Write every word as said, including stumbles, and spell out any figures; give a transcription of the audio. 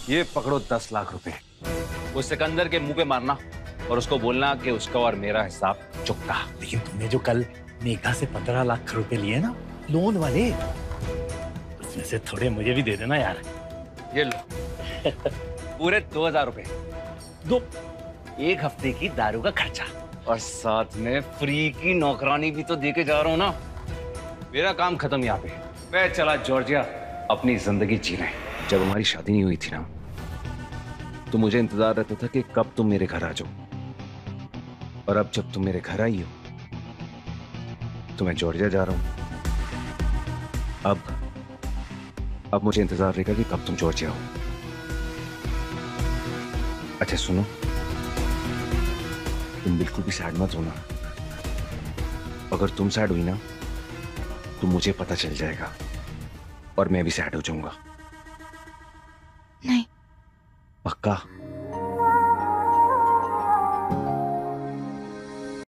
ये पकड़ो दस लाख रुपए, वो सिकंदर के मुंह पे मारना और उसको बोलना कि उसका और मेरा हिसाब चुकता। लेकिन तुमने जो कल मेघा से पंद्रह लाख रुपए लिए ना लोन वाले, उसमें से थोड़े मुझे भी दे देना यार। ये लो पूरे दो हजार रुपए, दो एक हफ्ते की दारू का खर्चा और साथ में फ्री की नौकरानी भी तो दे के जा रहा हूं ना। मेरा काम खत्म यहाँ पे, मैं चला जॉर्जिया अपनी जिंदगी जीने। जब हमारी शादी नहीं हुई थी ना, तो मुझे इंतजार रहता था कि कब तुम मेरे घर आ जाओ, और अब जब तुम मेरे घर आई हो तो मैं जॉर्जिया जा रहा हूं। अब अब मुझे इंतजार रहेगा कि कब तुम जॉर्जिया हो। अच्छा सुनो, तुम बिल्कुल भी सैड मत होना। अगर तुम सैड हुई ना तो मुझे पता चल जाएगा और मैं भी सैड हो जाऊंगा। नहीं। पक्का?